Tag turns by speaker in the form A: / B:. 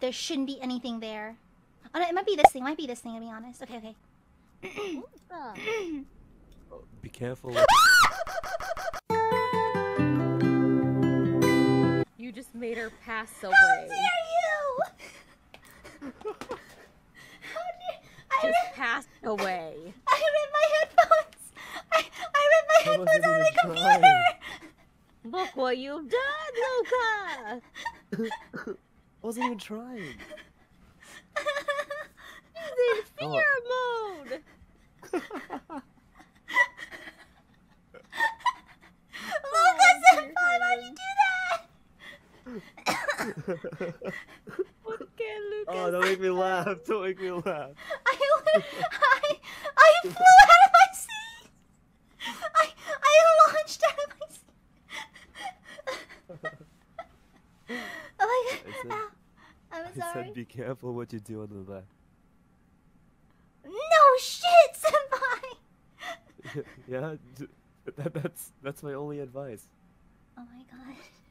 A: there shouldn't be anything there. Oh, no, it might be this thing. It might be this thing, to be honest. Okay, okay.
B: Oh,
C: be careful.
B: You just made her pass away.
A: How dare you!
B: Just passed away.
A: I ripped my headphones! I ripped my headphones out of the computer!
B: Look what you've done, Luca!
C: I wasn't even trying.
B: He's in fear mode!
A: Luca senpai, why'd you do that?
B: What can Luca
C: Oh, don't make me laugh. Don't make me laugh.
A: I flew out of my seat! I launched out of my seat! Oh my god. I'm
C: I
A: sorry.
C: said be careful what you do under that.
A: No shit, senpai!
C: Yeah, that's my only advice.
A: Oh my god.